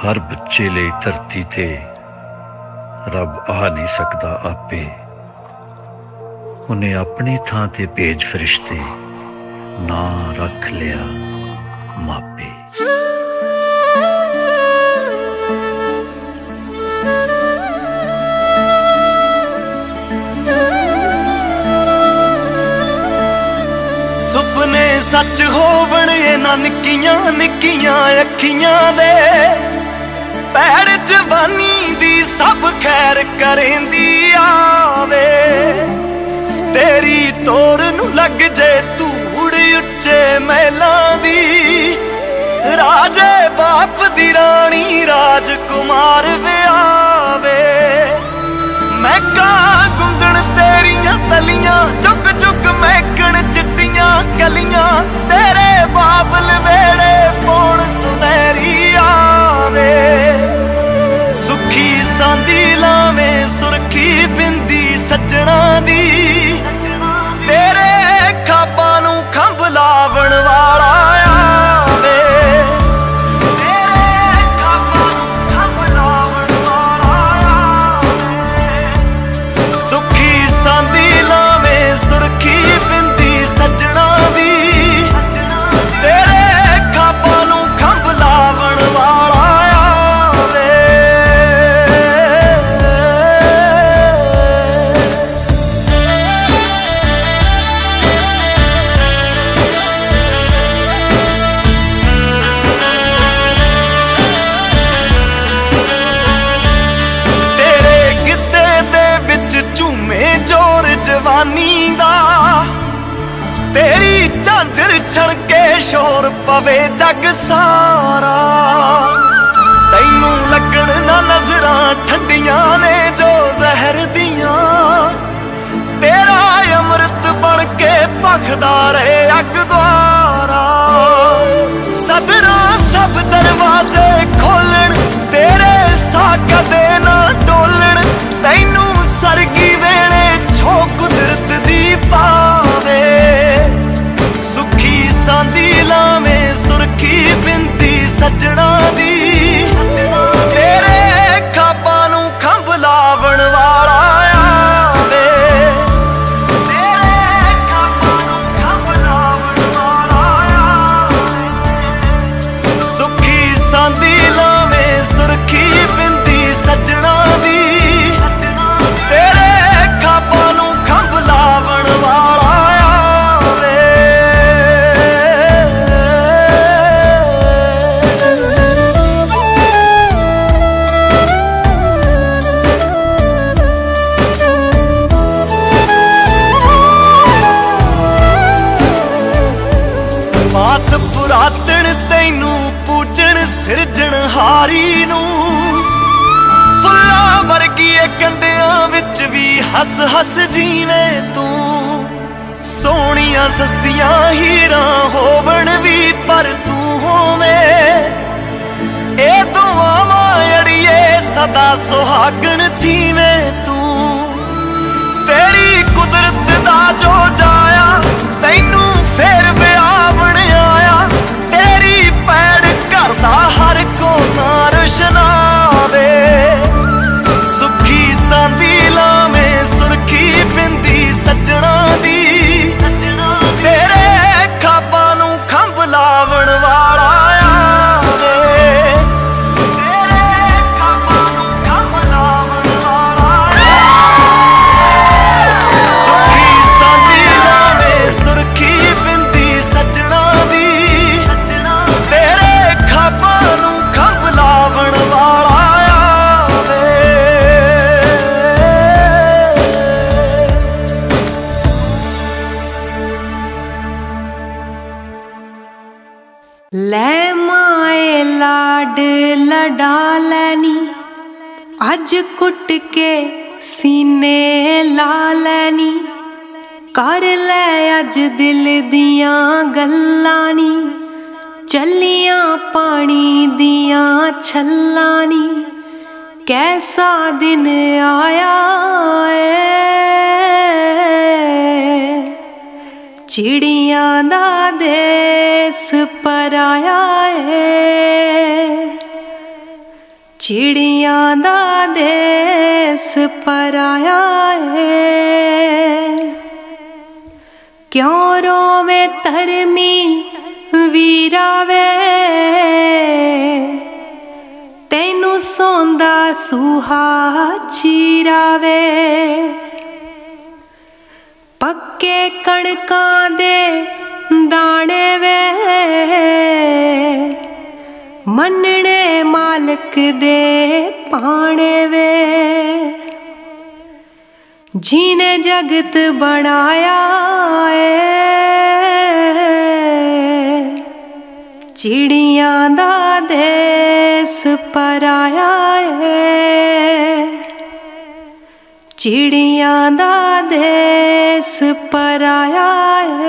हर बच्चे लिए धरती ते रब आ नहीं सकता आपे, उन्हें अपनी थां ते भेज फरिश्ते, ना रख लिया मापे। सुपने सच होवण इन्हां निक्कियां निक्कियां अखियां दे, पैड़ जवानी दी सब खैर करेंदी आवे। तेरी तोर नू लग जे धूड़ उच्चे महलां दी, राजे बाप दी रानी राजकुमार व्यावे। मैं का गुंदण तेरियां तलियां, चुक चुक महकण चिट्टियां कलियां, तेरे बाबल वेड़े पौण सुनहरी आवे। सुखी सांदी लावे सुरखी बिंदी सज्जणा दी, तेरे खाबां नू खंभ लावण वाला आवे। तेरी झांझर छड़के शोर पवे जग सारा, तैनू लगण ना नजरां ठंडियां ने जो जहर दियां, तेरा अमृत बन के भखदा रहे अग द्वारा। सदरां सब दरवाजे खोलण, तेरे साह कदे ना डोलण, तैनू सरगी वेले छो कुदरत दी पावे। सुखी सांदी लावे सुरखी बिंदी सज्जणा दी, तेरे खाबां नू खंभ लावण वाला आवे। तेरे खाबां नू खंभ लावण वाला आवे। सुखी सांदी लावे सुरखी बिंदी सज्जणा दी, तेरे खाबां नू खंभ लावण वाला आवे। मात पुरातन तैनू पूजन सिरजणहारी नू, फुल्लां वर्गी कंडियां विच भी हस हस जीवे तू। सोहणियां ससियां हीरां होवण भी पर तू होवें, ए दुआवां अड़िए सदा सुहागण थीवें तू। तेरी कुदरत दा जो जाया, तैनू फेर विआवण आया, तेरी पैड़ घर दा हर कोना रुशनावे। सुखी सांदी लावे सुरखी बिंदी सज्जणा दी, तेरे खाबां नू खंभ लावण वाला आवे। तेरे खाबां नू खंभ लावण वाला आवे। सुखी सांदी लावे सुरखी बिंदी सज्जणा दी, तेरे खाबां नू खंभ लावण वाला आवे। ਲੈ ਮਾਏ ਲਾਡ ਲਡਾ ਲੈਨੀ, ਅੱਜ ਕੁੱਟ ਕੇ ਸੀਨੇ ਲਾ ਲੈਨੀ, ਕਰ ਲੈ ਅੱਜ ਦਿਲ ਦੀਆਂ ਗੱਲਾਂ ਨੀ, ਚੱਲੀਆਂ ਪਾਣੀ ਦੀਆਂ ਛੱਲਾਂ ਨੀ। कैसा दिन आया है, चिड़ियां दा देस पर आया है। चिड़ियां दा देस पराया है। क्यों रोवे धर्मी वीरा वे, तैनू सौंदा सूहा चीरावे। पक्के कणकां दे दाने वे, मनने मालक दे पाने वे। जिने जगत बनाया है, चिड़ियां दा देस पराया है। चिड़ियां दा देस पराया है।